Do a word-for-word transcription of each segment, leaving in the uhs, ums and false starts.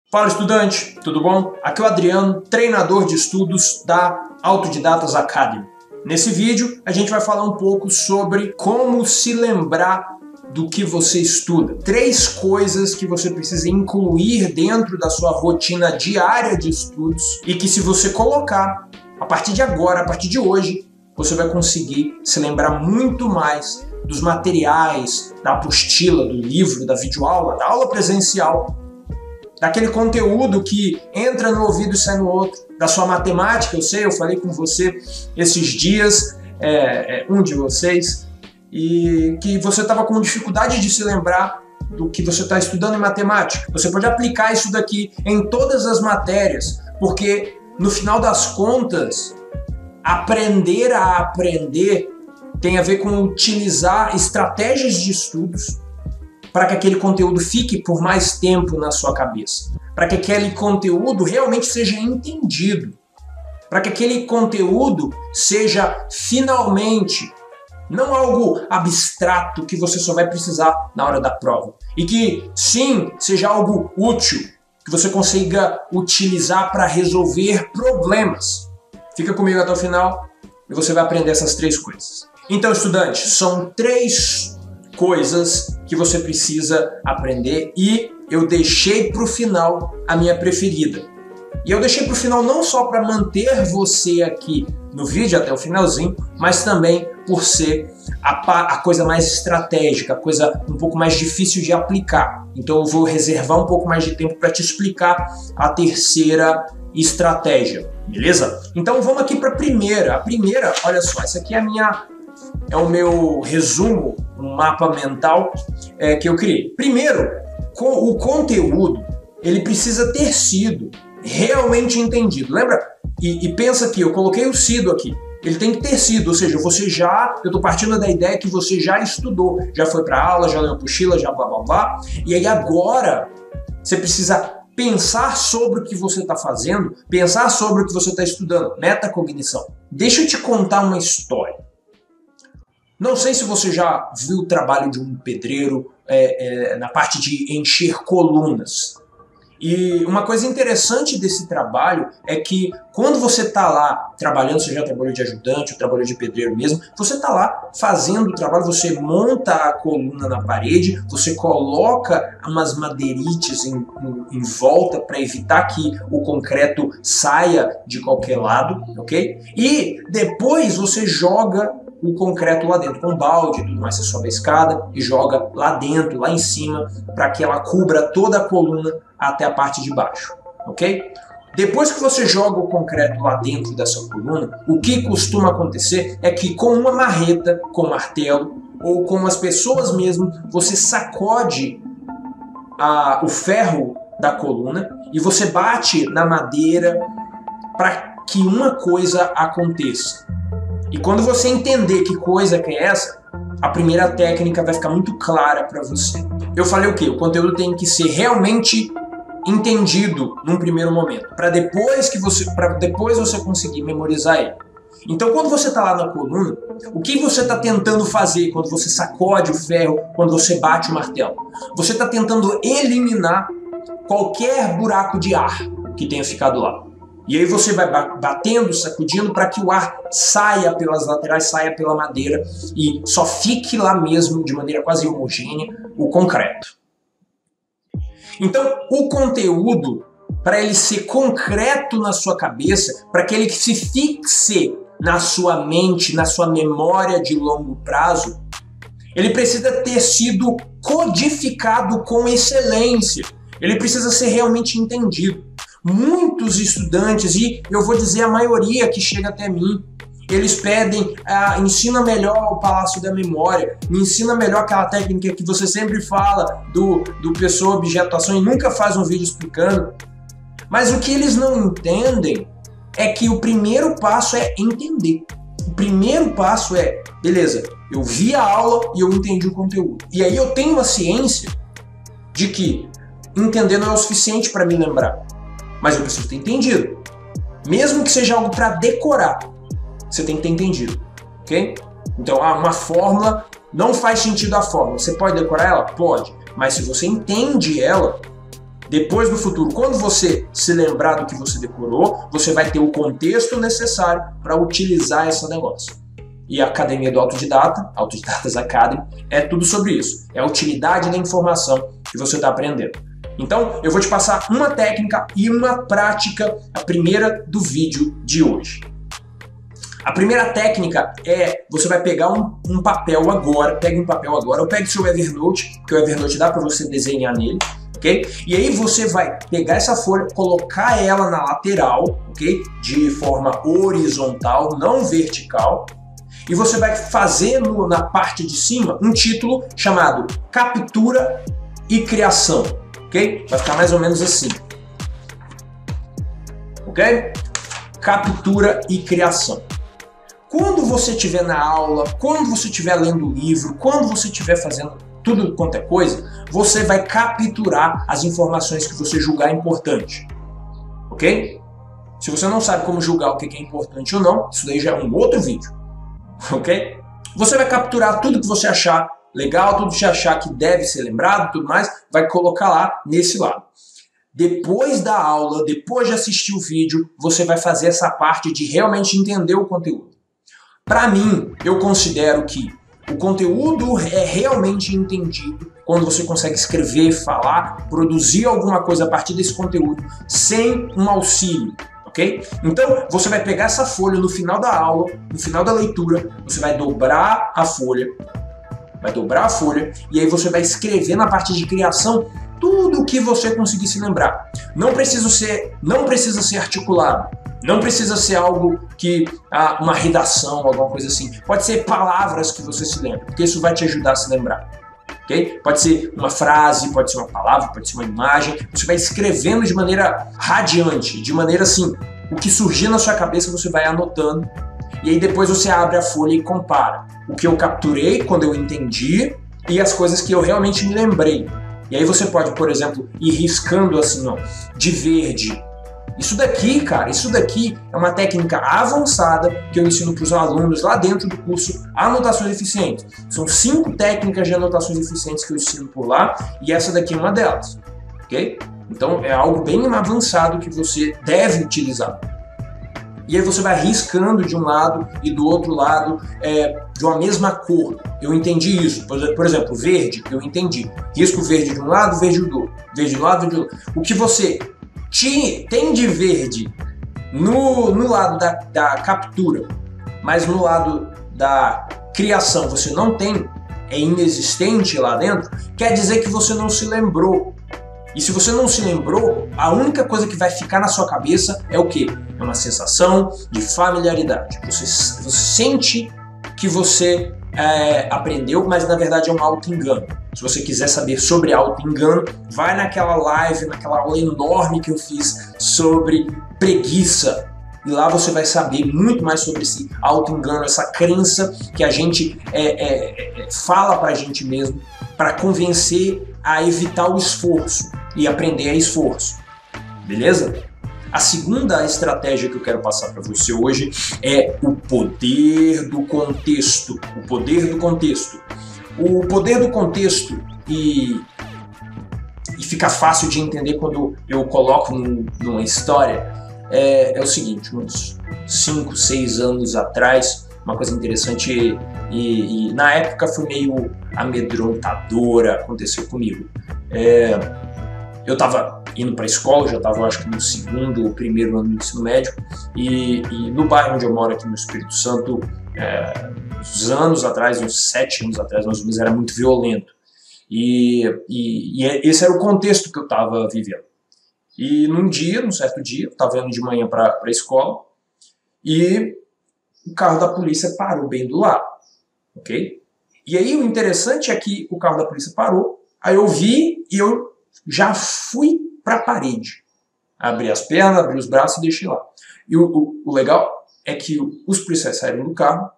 Fala, estudante, tudo bom? Aqui é o Adriano, treinador de estudos da Autodidatas Academy. Nesse vídeo a gente vai falar um pouco sobre como se lembrar do que você estuda. Três coisas que você precisa incluir dentro da sua rotina diária de estudos e que, se você colocar a partir de agora, a partir de hoje, você vai conseguir se lembrar muito mais dos materiais, da apostila, do livro, da videoaula, da aula presencial, daquele conteúdo que entra no ouvido e sai no outro, da sua matemática. Eu sei, eu falei com você esses dias, é, é, um de vocês, e que você estava com dificuldade de se lembrar do que você está estudando em matemática. Você pode aplicar isso daqui em todas as matérias, porque no final das contas, aprender a aprender tem a ver com utilizar estratégias de estudos para que aquele conteúdo fique por mais tempo na sua cabeça, para que aquele conteúdo realmente seja entendido, para que aquele conteúdo seja finalmente não algo abstrato que você só vai precisar na hora da prova, e que sim, seja algo útil, que você consiga utilizar para resolver problemas. Fica comigo até o final e você vai aprender essas três coisas. Então, estudante, são três coisas que você precisa aprender e eu deixei para o final a minha preferida. E eu deixei para o final não só para manter você aqui no vídeo até o finalzinho, mas também por ser a, a coisa mais estratégica, a coisa um pouco mais difícil de aplicar. Então eu vou reservar um pouco mais de tempo para te explicar a terceira estratégia, beleza? Então vamos aqui para a primeira. A primeira, olha só, essa aqui é a minha... é o meu resumo, um mapa mental é, que eu criei. Primeiro, com o conteúdo, ele precisa ter sido realmente entendido. Lembra? E, e pensa aqui, eu coloquei o sido aqui. Ele tem que ter sido, ou seja, você já... eu estou partindo da ideia que você já estudou, já foi para aula, já leu apostila, já blá blá blá. E aí agora, você precisa pensar sobre o que você está fazendo, pensar sobre o que você está estudando. Metacognição. Deixa eu te contar uma história. Não sei se você já viu o trabalho de um pedreiro é, é, na parte de encher colunas. E uma coisa interessante desse trabalho é que quando você está lá trabalhando, você já trabalhou de ajudante ou trabalhou de pedreiro mesmo, você está lá fazendo o trabalho, você monta a coluna na parede, você coloca umas madeirites em, em, em volta para evitar que o concreto saia de qualquer lado, ok? E depois você joga o concreto lá dentro com um balde, tudo mais, você sobe a escada e joga lá dentro, lá em cima, para que ela cubra toda a coluna até a parte de baixo, ok? Depois que você joga o concreto lá dentro dessa coluna, o que costuma acontecer é que com uma marreta, com um martelo, ou com as pessoas mesmo, você sacode a, o ferro da coluna e você bate na madeira para que uma coisa aconteça. E quando você entender que coisa que é essa, a primeira técnica vai ficar muito clara para você. Eu falei o quê? O conteúdo tem que ser realmente entendido num primeiro momento, para depois que você, para depois você conseguir memorizar ele. Então, quando você está lá na coluna, o que você está tentando fazer quando você sacode o ferro, quando você bate o martelo? Você está tentando eliminar qualquer buraco de ar que tenha ficado lá. E aí você vai batendo, sacudindo para que o ar saia pelas laterais, saia pela madeira e só fique lá mesmo, de maneira quase homogênea, o concreto. Então, o conteúdo, para ele ser concreto na sua cabeça, para que ele se fixe na sua mente, na sua memória de longo prazo, ele precisa ter sido codificado com excelência. Ele precisa ser realmente entendido. Muitos estudantes, e eu vou dizer a maioria que chega até mim, eles pedem, ah, ensina melhor o Palácio da Memória, me ensina melhor aquela técnica que você sempre fala do, do pessoa, objeto, ação e nunca faz um vídeo explicando. Mas o que eles não entendem é que o primeiro passo é entender. O primeiro passo é, beleza, eu vi a aula e eu entendi o conteúdo. E aí eu tenho a ciência de que entender não é o suficiente para me lembrar. Mas eu preciso ter entendido. Mesmo que seja algo para decorar, você tem que ter entendido, ok? Então, ah, uma fórmula, não faz sentido a fórmula. Você pode decorar ela? Pode. Mas se você entende ela, Depois no futuro, quando você se lembrar do que você decorou, você vai ter o contexto necessário para utilizar esse negócio. E a Academia do Autodidata, Autodidatas Academy, é tudo sobre isso. É a utilidade da informação que você está aprendendo. Então, eu vou te passar uma técnica e uma prática, a primeira do vídeo de hoje. A primeira técnica é, você vai pegar um, um papel agora, pegue um papel agora, ou pegue seu Evernote, que o Evernote dá para você desenhar nele, ok? E aí você vai pegar essa folha, colocar ela na lateral, ok? De forma horizontal, não vertical, e você vai fazer no, na parte de cima um título chamado Captura e Criação, ok? Vai ficar mais ou menos assim, ok? Captura e Criação. Quando você estiver na aula, quando você estiver lendo o livro, quando você estiver fazendo tudo quanto é coisa, você vai capturar as informações que você julgar importante, ok? Se você não sabe como julgar o que é importante ou não, isso daí já é um outro vídeo, ok? Você vai capturar tudo que você achar legal, tudo que você achar que deve ser lembrado, tudo mais, vai colocar lá nesse lado. Depois da aula, depois de assistir o vídeo, você vai fazer essa parte de realmente entender o conteúdo. Para mim, eu considero que o conteúdo é realmente entendido quando você consegue escrever, falar, produzir alguma coisa a partir desse conteúdo sem um auxílio, ok? Então, você vai pegar essa folha no final da aula, no final da leitura, você vai dobrar a folha, vai dobrar a folha e aí você vai escrever na parte de criação tudo o que você conseguir se lembrar. Não precisa ser, não precisa ser articulado. Não precisa ser algo que, ah, uma redação, alguma coisa assim. Pode ser palavras que você se lembra, porque isso vai te ajudar a se lembrar. Okay? Pode ser uma frase, pode ser uma palavra, pode ser uma imagem. Você vai escrevendo de maneira radiante, de maneira assim, o que surgir na sua cabeça você vai anotando. E aí depois você abre a folha e compara o que eu capturei quando eu entendi e as coisas que eu realmente me lembrei. E aí você pode, por exemplo, ir riscando assim, ó, de verde. Isso daqui, cara, isso daqui é uma técnica avançada que eu ensino para os alunos lá dentro do curso Anotações Eficientes. São cinco técnicas de anotações eficientes que eu ensino por lá e essa daqui é uma delas, ok? Então é algo bem avançado que você deve utilizar. E aí você vai riscando de um lado e do outro lado é, de uma mesma cor. Eu entendi isso. Por exemplo, verde, eu entendi. Risco verde de um lado, verde do outro. Verde do lado, verde do outro. O que você tem de verde no, no lado da, da captura, mas no lado da criação você não tem, é inexistente lá dentro, quer dizer que você não se lembrou. E se você não se lembrou, a única coisa que vai ficar na sua cabeça é o quê? É uma sensação de familiaridade. Você, você sente que você é, aprendeu, mas na verdade é um auto-engano. Se você quiser saber sobre auto-engano, vai naquela live, naquela aula enorme que eu fiz sobre preguiça. E lá você vai saber muito mais sobre esse auto-engano, essa crença que a gente é, é, é, fala pra gente mesmo para convencer a evitar o esforço e aprender a esforço. Beleza? A segunda estratégia que eu quero passar para você hoje é o poder do contexto. O poder do contexto. O poder do contexto e, e fica fácil de entender quando eu coloco num, numa história é, é o seguinte, uns cinco, seis anos atrás, uma coisa interessante e, e, e na época foi meio amedrontadora, aconteceu comigo. É, eu estava indo para a escola, já estava acho que no segundo ou primeiro ano do ensino médio e, e no bairro onde eu moro aqui no Espírito Santo, é, uns anos atrás, uns sete anos atrás, mais ou menos, era muito violento. E, e, e esse era o contexto que eu estava vivendo. E num dia, num certo dia, eu estava indo de manhã para a escola e o carro da polícia parou bem do lado, ok? E aí o interessante é que o carro da polícia parou, aí eu vi e eu já fui para a parede. Abri as pernas, abri os braços e deixei lá. E o, o, o legal é que os policiais saíram do carro,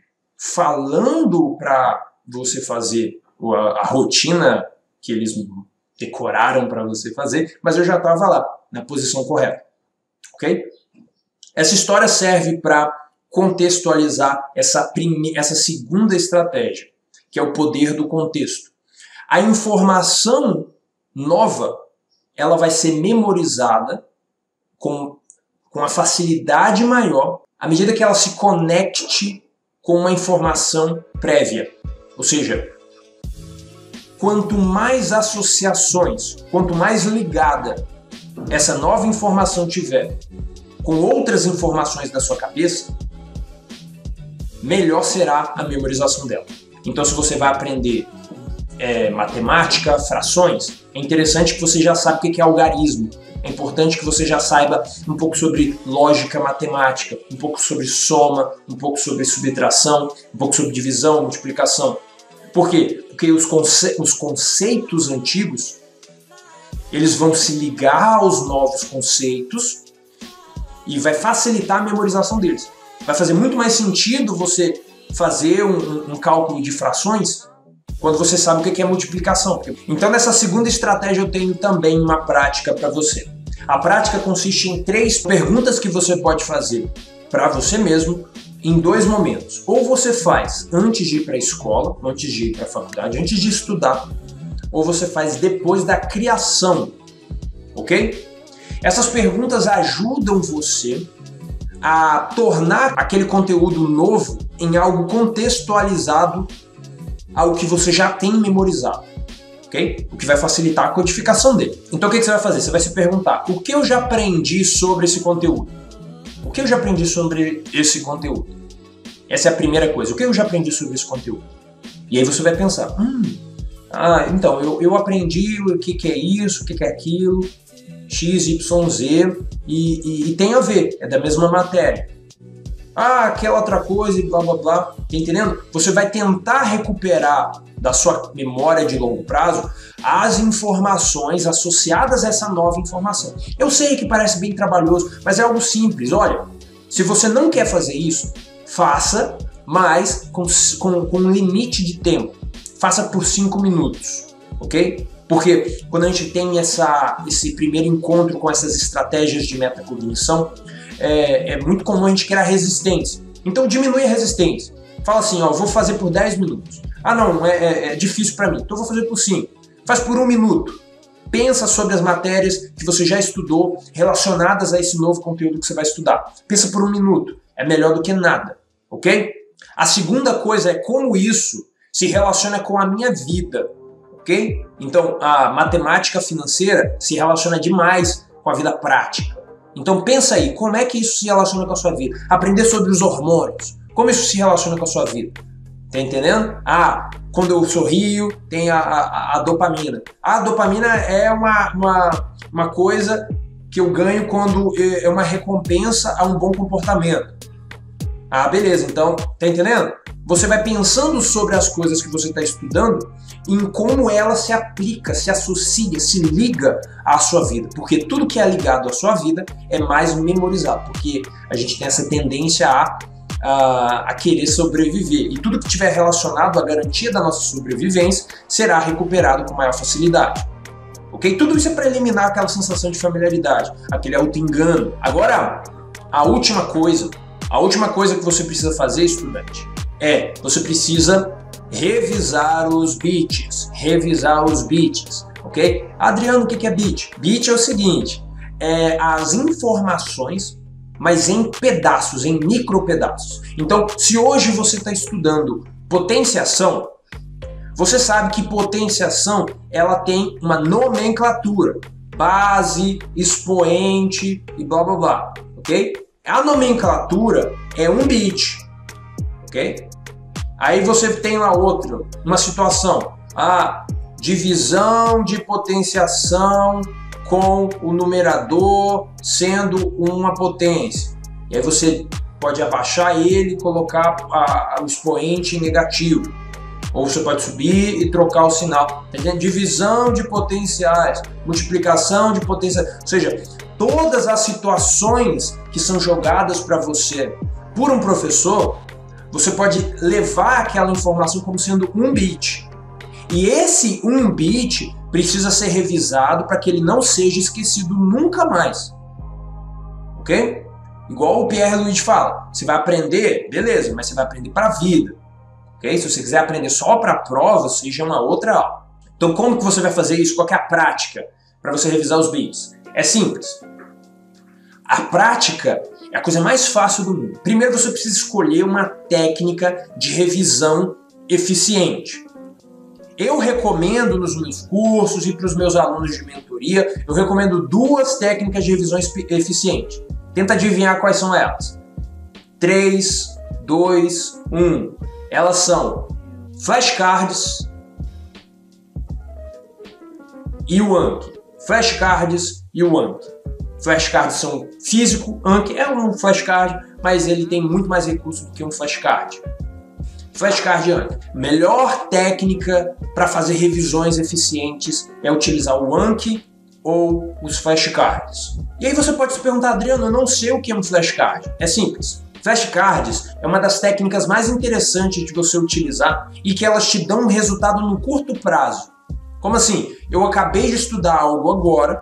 falando para você fazer a, a rotina que eles decoraram para você fazer, mas eu já estava lá, na posição correta. Ok? Essa história serve para contextualizar essa, prime... essa segunda estratégia, que é o poder do contexto. A informação nova ela vai ser memorizada com, com a facilidade maior à medida que ela se conecte com uma informação prévia. Ou seja, quanto mais associações, quanto mais ligada essa nova informação tiver com outras informações da sua cabeça, melhor será a memorização dela. Então, se você vai aprender é, matemática, frações, é interessante que você já saiba o que é algarismo. É importante que você já saiba um pouco sobre lógica matemática, um pouco sobre soma, um pouco sobre subtração, um pouco sobre divisão, multiplicação. Por quê? Porque os, conce os conceitos antigos, eles vão se ligar aos novos conceitos e vai facilitar a memorização deles. Vai fazer muito mais sentido você fazer um, um cálculo de frações quando você sabe o que é multiplicação. Então, nessa segunda estratégia, eu tenho também uma prática para você. A prática consiste em três perguntas que você pode fazer para você mesmo em dois momentos. Ou você faz antes de ir para a escola, antes de ir para a faculdade, antes de estudar, ou você faz depois da criação, ok? Essas perguntas ajudam você a tornar aquele conteúdo novo em algo contextualizado ao que você já tem memorizado, ok? O que vai facilitar a codificação dele. Então o que você vai fazer? Você vai se perguntar, o que eu já aprendi sobre esse conteúdo? O que eu já aprendi sobre esse conteúdo? Essa é a primeira coisa. O que eu já aprendi sobre esse conteúdo? E aí você vai pensar, hum, ah, então, eu, eu aprendi o que, que é isso, o que, que é aquilo, X, Y, Z, e, e, e tem a ver, é da mesma matéria. Ah, aquela outra coisa e blá blá blá, tá entendendo? Você vai tentar recuperar da sua memória de longo prazo as informações associadas a essa nova informação. Eu sei que parece bem trabalhoso, mas é algo simples. Olha, se você não quer fazer isso, faça, mas com, com, com um limite de tempo. Faça por cinco minutos, ok? Porque quando a gente tem essa, esse primeiro encontro com essas estratégias de metacognição, é, é muito comum a gente criar resistência. Então diminui a resistência. Fala assim, ó, vou fazer por dez minutos. Ah não, é, é, é difícil para mim, então vou fazer por cinco. Faz por um minuto. Pensa sobre as matérias que você já estudou relacionadas a esse novo conteúdo que você vai estudar. Pensa por um minuto. É melhor do que nada, ok? A segunda coisa é como isso se relaciona com a minha vida, ok? Então, a matemática financeira se relaciona demais com a vida prática. Então, pensa aí, como é que isso se relaciona com a sua vida? Aprender sobre os hormônios, como isso se relaciona com a sua vida? Tá entendendo? Ah, quando eu sorrio, tem a, a, a dopamina. A dopamina é uma, uma, uma coisa que eu ganho quando é uma recompensa a um bom comportamento. Ah, beleza, então, tá entendendo? Você vai pensando sobre as coisas que você está estudando, em como ela se aplica, se associa, se liga à sua vida. Porque tudo que é ligado à sua vida é mais memorizado. Porque a gente tem essa tendência a, a, a querer sobreviver. E tudo que estiver relacionado à garantia da nossa sobrevivência será recuperado com maior facilidade. Ok? Tudo isso é para eliminar aquela sensação de familiaridade, aquele auto-engano. Agora, a última coisa, a última coisa que você precisa fazer, estudante, é, você precisa revisar os bits, revisar os bits, ok? Adriano, o que é bit? Bit é o seguinte, é as informações, mas em pedaços, em micro pedaços. Então, se hoje você está estudando potenciação, você sabe que potenciação, ela tem uma nomenclatura, base, expoente e blá blá blá, ok? A nomenclatura é um bit, ok? Aí você tem lá outra, uma situação, a divisão de potenciação com o numerador sendo uma potência. E aí você pode abaixar ele e colocar a, a, o expoente em negativo. Ou você pode subir e trocar o sinal. Entendeu? Divisão de potenciais, multiplicação de potenciais. Ou seja, todas as situações que são jogadas para você por um professor, você pode levar aquela informação como sendo um bit. E esse um bit precisa ser revisado para que ele não seja esquecido nunca mais. Ok? Igual o Pierre Luigi fala, você vai aprender, beleza, mas você vai aprender para a vida. Okay? Se você quiser aprender só para a prova, seja uma outra aula. Então como que você vai fazer isso? Qual que é a prática para você revisar os bits? É simples. A prática é a coisa mais fácil do mundo. Primeiro você precisa escolher uma técnica de revisão eficiente. Eu recomendo nos meus cursos e para os meus alunos de mentoria, eu recomendo duas técnicas de revisão eficiente. Tenta adivinhar quais são elas. três, dois, um. Elas são flashcards e o Anki. Flashcards e o Anki. Flashcards são físico, Anki é um flashcard, mas ele tem muito mais recursos do que um flashcard. Flashcard e Anki. Melhor técnica para fazer revisões eficientes é utilizar o Anki ou os flashcards. E aí você pode se perguntar, Adriano, eu não sei o que é um flashcard. É simples. Flashcards é uma das técnicas mais interessantes de você utilizar e que elas te dão um resultado no curto prazo. Como assim? Eu acabei de estudar algo agora,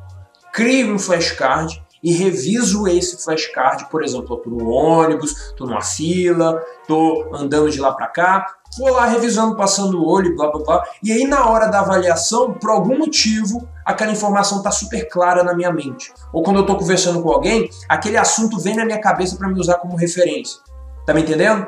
crio um flashcard e reviso esse flashcard, por exemplo, eu estou no ônibus, estou numa fila, estou andando de lá para cá, vou lá revisando, passando o olho, blá blá blá, e aí na hora da avaliação, por algum motivo, aquela informação está super clara na minha mente. Ou quando eu estou conversando com alguém, aquele assunto vem na minha cabeça para me usar como referência. Tá me entendendo?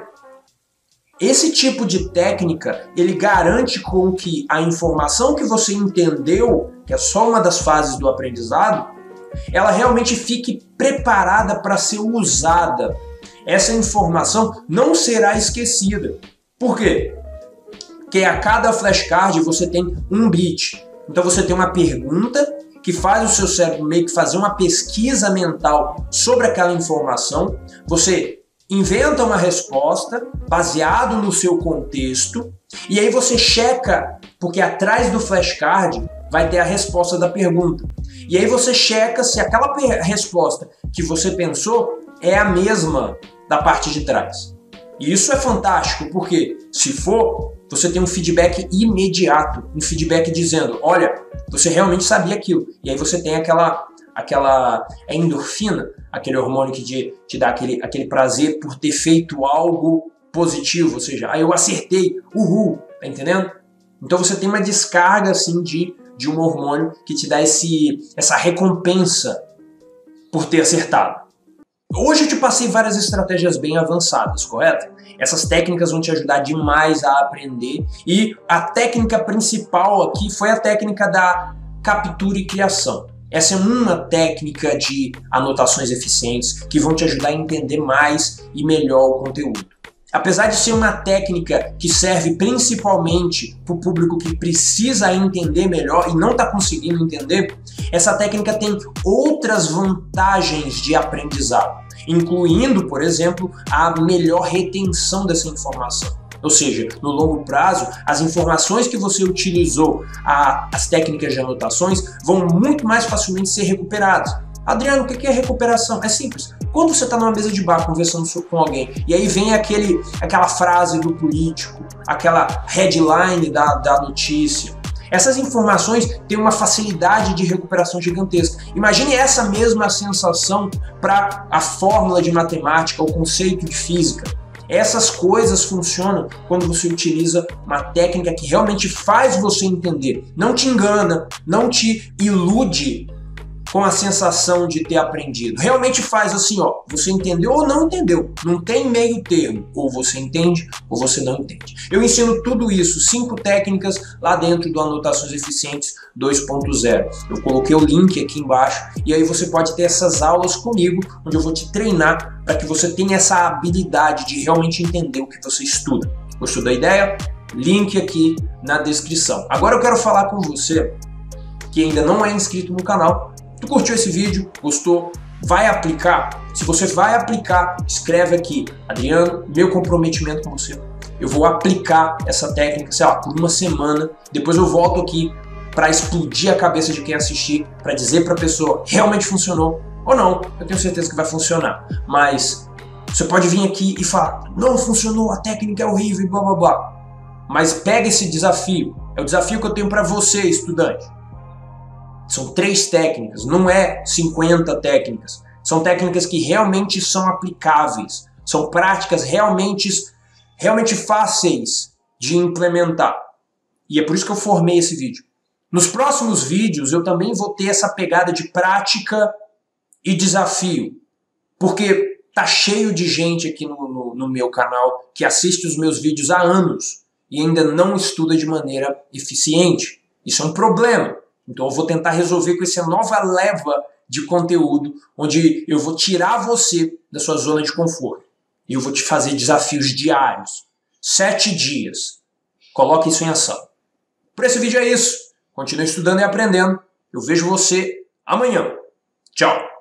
Esse tipo de técnica, ele garante com que a informação que você entendeu, que é só uma das fases do aprendizado, ela realmente fique preparada para ser usada. Essa informação não será esquecida. Por quê? Porque a cada flashcard você tem um bit. Então você tem uma pergunta que faz o seu cérebro meio que fazer uma pesquisa mental sobre aquela informação. Você inventa uma resposta baseado no seu contexto e aí você checa, porque atrás do flashcard vai ter a resposta da pergunta. E aí você checa se aquela resposta que você pensou é a mesma da parte de trás. E isso é fantástico, porque se for, você tem um feedback imediato, um feedback dizendo, olha, você realmente sabia aquilo. E aí você tem aquela, aquela endorfina, aquele hormônio que te, te dá aquele, aquele prazer por ter feito algo positivo, ou seja, ah, eu acertei, uhul, tá entendendo? Então você tem uma descarga assim de de um hormônio que te dá esse, essa recompensa por ter acertado. Hoje eu te passei várias estratégias bem avançadas, correto? Essas técnicas vão te ajudar demais a aprender e a técnica principal aqui foi a técnica da captura e criação. Essa é uma técnica de anotações eficientes que vão te ajudar a entender mais e melhor o conteúdo. Apesar de ser uma técnica que serve principalmente para o público que precisa entender melhor e não está conseguindo entender, essa técnica tem outras vantagens de aprendizado, incluindo, por exemplo, a melhor retenção dessa informação. Ou seja, no longo prazo, as informações que você utilizou, a, as técnicas de anotações, vão muito mais facilmente ser recuperadas. Adriano, o que é recuperação? É simples. Quando você está numa mesa de bar conversando com alguém e aí vem aquele, aquela frase do político, aquela headline da, da notícia, essas informações têm uma facilidade de recuperação gigantesca. Imagine essa mesma sensação para a fórmula de matemática, o conceito de física. Essas coisas funcionam quando você utiliza uma técnica que realmente faz você entender. Não te engana, não te ilude com a sensação de ter aprendido. Realmente faz assim, ó, você entendeu ou não entendeu. Não tem meio termo. Ou você entende ou você não entende. Eu ensino tudo isso, cinco técnicas lá dentro do Anotações Eficientes dois ponto zero. Eu coloquei o link aqui embaixo e aí você pode ter essas aulas comigo, onde eu vou te treinar para que você tenha essa habilidade de realmente entender o que você estuda. Gostou da ideia? Link aqui na descrição. Agora eu quero falar com você que ainda não é inscrito no canal. Tu curtiu esse vídeo? Gostou? Vai aplicar? Se você vai aplicar, escreve aqui, Adriano, meu comprometimento com você. Eu vou aplicar essa técnica, sei lá, por uma semana. Depois eu volto aqui para explodir a cabeça de quem assistir, para dizer para a pessoa realmente funcionou ou não. Eu tenho certeza que vai funcionar. Mas você pode vir aqui e falar, não funcionou, a técnica é horrível, blá blá blá. Mas pega esse desafio. É o desafio que eu tenho para você, estudante. São três técnicas, não é cinquenta técnicas. São técnicas que realmente são aplicáveis. São práticas realmente, realmente fáceis de implementar. E é por isso que eu formei esse vídeo. Nos próximos vídeos eu também vou ter essa pegada de prática e desafio, porque tá cheio de gente aqui no, no, no meu canal que assiste os meus vídeos há anos e ainda não estuda de maneira eficiente. Isso é um problema. Então eu vou tentar resolver com essa nova leva de conteúdo, onde eu vou tirar você da sua zona de conforto. E eu vou te fazer desafios diários. Sete dias. Coloque isso em ação. Por esse vídeo é isso. Continue estudando e aprendendo. Eu vejo você amanhã. Tchau.